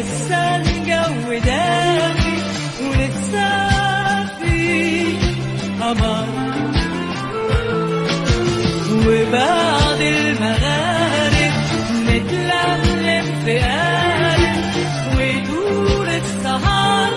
ولسه الجو دافي ولسه في قمر، وبعد المغارب نتلملم في قارب ودور السهر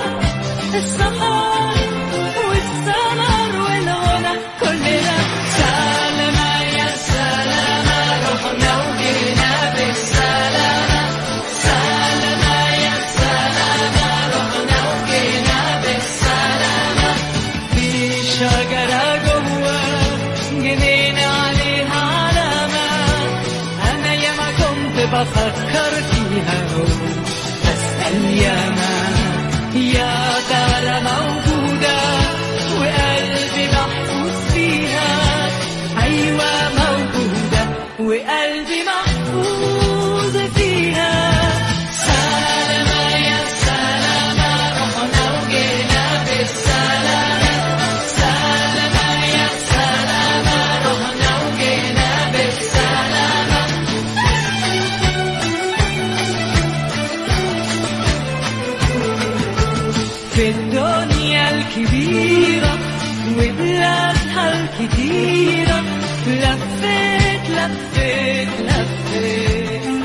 والسمر والغنى كلنا سلامة يا سلامة رحنا وجينا بالسلامة، سلامة يا سلامة رحنا وجينا بالسلامة. في شجرة جوه جنينة عليها علامة، أنا ياما كنت بفكر فيها بسأل ياما يا ترى موجودة وقلبي محفوظ فيها. أيوة موجودة وقلبي محفوظ فيها. سلامة يا سلامة رحنا وجينا بالسلامة، سلامة يا سلامة رحنا وجينا بالسلامة. في الدنيا الكبيرة وبلادها الكتيرة لفيت لفيت لفيت